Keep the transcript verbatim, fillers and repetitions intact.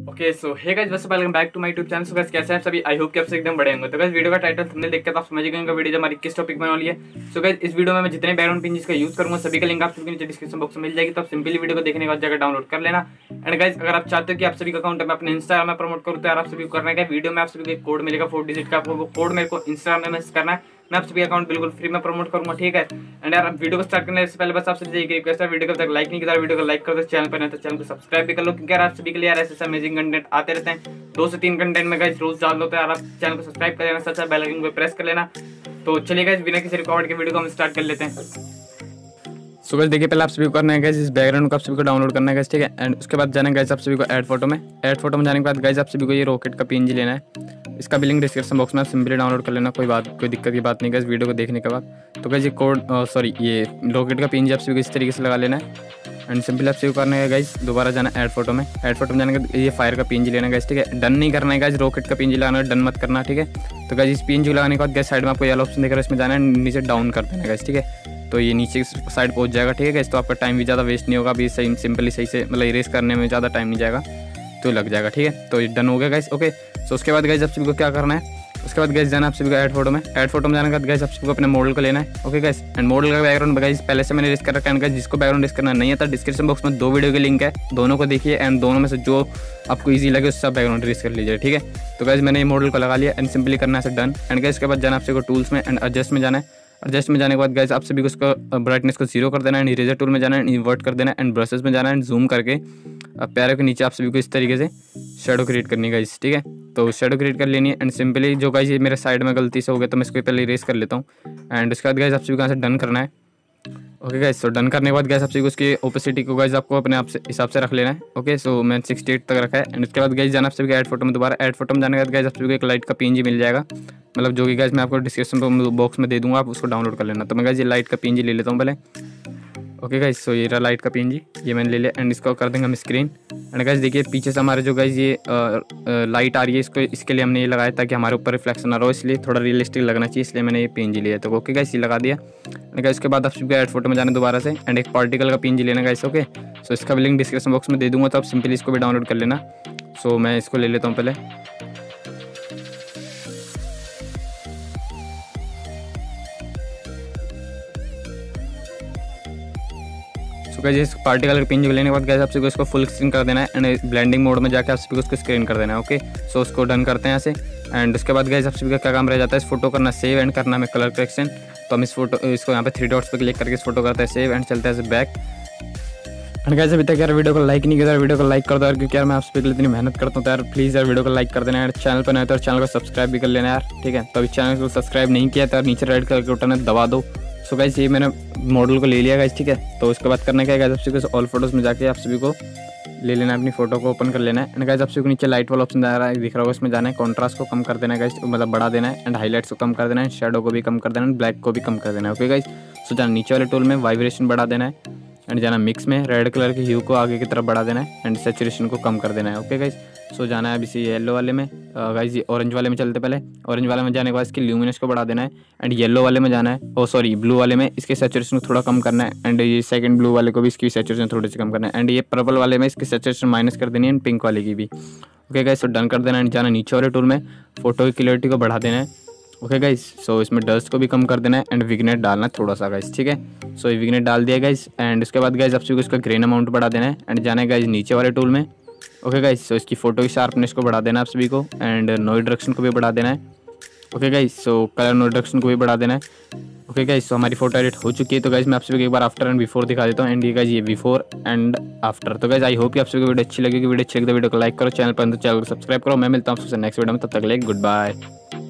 Okay so hey guys वैसे welcome back to my YouTube channel. So guys कैसे हैं सभी? आई होप कि आप सब एकदम बड़े होंगे। तो गाइस वीडियो का टाइटल थंबनेल देख के तो आप समझ गए होंगे वीडियो जो हमारी किस टॉपिक में वाली है। सो गाइस इस वीडियो में मैं जितने बैकग्राउंड पिन जिसका यूज करूंगा सभी का लिंक आप सभी नीचे डिस्क्रिप्शन बॉक्स में मिल जाएगी। तो आप सिंपली वीडियो को देखने के बाद जाकर डाउनलोड कर लेना। एंड गाइस अगर आप चाहते हो कि आप सभी का अकाउंट मैं अपने इंस्टाग्राम में प्रमोट करूँ तो यार आप सभी को करना है वीडियो में आप सभी को एक कोड मिलेगा फोर डिजिट का, आपको वो कोड मेरे को इंस्टाग्राम में मैसेज करना है। मैं आप सभी अकाउंट बिल्कुल फ्री में प्रमोट करूंगा, ठीक है। एंड यार वीडियो को स्टार्ट करने से पहले बस आपसे एक रिक्वेस्ट है, वीडियो को तक लाइक नहीं किया वीडियो को लाइक कर दो, चैनल पर नहीं तो चैनल को सब्सक्राइब भी कर लो, क्योंकि यार आप सभी के लिए यार ऐसे अमेजिंग कंटेंट आते रहते हैं। दो से तीन कंटेंट में गाइस रोज डाल दो, तो यार आप चैनल को सब्सक्राइब कर लेना, साथ साथ बेल आइकन को प्रेस कर लेना। तो चलिए गाइस बिना किसी रिकॉर्ड के वीडियो को हम स्टार्ट कर लेते हैं। सो गाइस देखिए पहले आप सभी को करना है गाइस इस बैकग्राउंड को आप सभी को डाउनलोड करना है गाइस, ठीक है। एंड उसके बाद जाना है गाइस आप सभी को ऐड फोटो में। ऐड फोटो में जाने के बाद गाइस आप सभी को ये रॉकेट का पीएनजी लेना है। इसका भी लिंक डिस्क्रिप्शन बॉक्स में आप सिंपली डाउनलोड कर लेना, कोई बात कोई दिक्कत की बात नहीं गाइस वीडियो को देखने के बाद। तो गाइस ये कोड सॉरी ये रॉकेट का पीएनजी आप सभी को इस तरीके से लगा लेना है। एंड सिंपली आप सभी को करना है गाइस दोबारा जाना ऐड फोटो में। ऐड फोटो में जाने के ये फायर का पीएनजी लेना है गाइस, ठीक है। डन नहीं करना है गाइस, रॉकेट का पीएनजी लगाना है, डन मत करना, ठीक है। तो गाइस इस पीएनजी लगाने के बाद गाइस साइड में आपको येलो ऑप्शन दिख रहा है, इसमें जाना है, नीचे डाउन कर देना है गाइस, ठीक है। तो ये नीचे साइड पहुंच जाएगा, ठीक है गाइस। तो आपका टाइम भी ज़्यादा वेस्ट नहीं होगा, अभी सही सिंपली सही से मतलब इरेज करने में ज़्यादा टाइम नहीं जाएगा, तो लग जाएगा, ठीक है। तो ये डन हो गया गाइस, ओके। सो उसके बाद गाइस आप सभी को क्या करना है, उसके बाद गाइस जाना आप सभी को ऐड फोटो में। ऐड फोटो में जाने के बाद गाइस आप सभी को अपने मॉडल को लेना है, ओके गाइस। एंड मॉडल का बैकग्राउंड गाइस पहले से मैंने रेस कर रखा है गाइस, जिसको बैकग्राउंड रेस करना नहीं आता डिस्क्रिप्शन बॉक्स में दो वीडियो के लिंक है, दोनों को देखिए एंड दोनों में से जो आपको ईजी लगे उससे बैकग्राउंड रेस कर लीजिए, ठीक है। तो गाइस मैंने ये मॉडल को लगा लिया एंड सिंपली करना है डन। एंड गाइस उसके बाद जाना आप सभी को टूल्स में एंड एडजस्ट में जाना है। एडजस्ट में जाने के बाद गाइस आप सभी को उसका ब्राइटनेस को जीरो कर देना है, इरेजर टूल में जाना है, इन्वर्ट कर देना है एंड ब्रशेस में जाना है, जूम करके अब पैरों के नीचे आप सभी को इस तरीके से शेडो क्रिएट करनी है गाइस, ठीक है। तो शेडो क्रिएट कर लेनी है एंड सिंपली जो गाइस ये मेरे साइड में गलती से हो गया तो मैं इसको पहले इरेज कर लेता हूँ। एंड उसके बाद गाइस आप सभी को यहाँ से डन करना है, ओके गाइस। तो डन करने के बाद गाइस आप सभी को उसकी ओपेसिटी को गाइस आपको अपने आप से हिसाब से रख लेना है, ओके। सो मैं सिक्सटी एट तक रखा है। एंड उसके बाद गाइस जाना आप सभी को ऐड फोटो में दोबारा। ऐड फोटो में जाने के बाद गाइस आप सभी को एक लाइट का पीएनजी मिल जाएगा, मतलब जो कि गाइस मैं आपको डिस्क्रिप्शन बॉक्स में दे दूंगा, आप उसको डाउनलोड कर लेना। तो मैं गाइस ये लाइट का पीएनजी ले लेता हूँ पहले, ओके गाइस। सो ये रहा लाइट का पीएनजी, ये मैंने ले लिया एंड इसको कर देंगे हम स्क्रीन। एंड गाइस देखिए पीछे से हमारे जो गाइस ये लाइट आ रही है, इसको इसके लिए हमने ये लगाया ताकि हमारे ऊपर रिफ्लेक्शन ना रहो, इसलिए थोड़ा रियलिस्टिक लगना चाहिए, इसलिए मैंने ये पीएनजी लिया। तो ओके गाइस ये लगा दिया। एंड गाइस उसके बाद आप सभी को ऐड फोटो में जाना दोबारा से एंड एक पार्टिकल का पीएनजी लेना गाइस, ओके। सो इसका भी लिंक डिस्क्रिप्शन बॉक्स में दे दूंगा, तो आप सिंपली इसको भी डाउनलोड कर लेना। सो मैं इसको ले लेता हूँ पहले, तो गाइस इस पार्टिकल के पिंज लेने के बाद गाइस आप सभी को इसको फुल स्क्रीन कर देना है एंड ब्लेंडिंग मोड में जाकर आप सभी को इसको स्क्रीन कर देना है, ओके। सो उसको डन करते हैं यहाँ से। एंड उसके बाद गाइस आप सभी का क्या काम रह जाता है, इस फोटो करना सेव एंड करना है कलर करेक्शन। तो हम इस फोटो इसको यहाँ पे थ्री डॉट्स पे क्लिक करके इस फोटो करते हैं सेव एंड चलते हैं बैक। एंड गाइस अभी तक यार वीडियो को लाइक नहीं किया यार वीडियो को लाइक कर दो यार, क्योंकि यार मैं आप सभी के लिए इतनी मेहनत करता हूँ, तो यार प्लीज़ यार वीडियो को लाइक कर देना यार। चैनल पर नहीं तो चैनल को सब्सक्राइब भी कर लेना यार, ठीक है। तो अभी चैनल को सब्सक्राइब नहीं किया तो नीचे रेड कलर के बटन है दबा दो। सो गाइस ये मैंने मॉडल को ले लिया गाइस, ठीक है। तो उसके बाद करना क्या है गाइस, आप सभी को ऑल फोटोज़ में जाके आप सभी को ले लेना है, अपनी फोटो को ओपन कर लेना है। एंड गाइस आप सभी को नीचे लाइट वाला ऑप्शन आ रहा है दिख रहा होगा, उसमें जाना है, कॉन्ट्रास्ट को कम कर देना है गाइस, मतलब बढ़ा देना है एंड हाईलाइट्स को कम कर देना है, शेडो को भी कम कर देना है, ब्लैक को भी कम कर देना है, ओके गाइस। सो जाना नीचे वाले टूल में वाइब्रेशन बढ़ा देना है एंड जाना मिक्स में रेड कलर के ह्यू को आगे की तरफ बढ़ा देना है एंड सैचुरेशन को कम कर देना है, ओके गाइस। सो जाना है अभी से येलो वाले में गाइस, ये ऑरेंज वाले में चलते पहले। ऑरेंज वाले में जाने के बाद इसकी ल्यूमिनेंस को बढ़ा देना है एंड येलो वाले में जाना है, ओ सॉरी ब्लू वाले में इसके सैचुरेशन को थोड़ा कम करना है एंड ये सेकंड ब्लू वाले को भी इसकी सैचुरेशन थोड़ी सी कम करना है एंड ये पर्पल वाले में इसकी सैचुरेशन माइनस कर देनी है एंड पिंक वाले की भी, ओके गाइस। सो डन कर देना एंड जाना नीचे वाले टूल में फोटो की क्लियरिटी को बढ़ा देना है, ओके गाइस। सो इसमें डस्ट को भी कम कर देना है एंड विग्नेट डालना है थोड़ा सा गाइस, ठीक है। सो ये विग्नेट डाल दिया गाइस एंड उसके बाद गाइस आप सभी को इसका ग्रेन अमाउंट बढ़ा देना है एंड जाना है गाइस नीचे वाले टूल में, ओके गाइस। सो इसकी फोटो की शार्पनेस को बढ़ा देना है आप सभी को एंड नॉइज रिडक्शन को भी बढ़ा देना है, okay guys. So colour noise reduction को भी बढ़ा देना है, ओके गाइस। सो हमारी फोटो एडिट हो चुकी है। तो गाइस मैं आप सभी को एक बार आफ्टर एंड बिफोर दिखा देता हूँ एंड ये गाइस ये बिफोर एंड आफ्टर। तो गाइस आई होप कि आप सभी को वीडियो अच्छी लगेगी। वीडियो अच्छी लगी तो वीडियो को लाइक करो, चैनल पर तो चैनल को सब्सक्राइब करो। मैं मिलता हूँ आपसे नेक्स्ट वीडियो में, तब तक के लिए गुड बाय।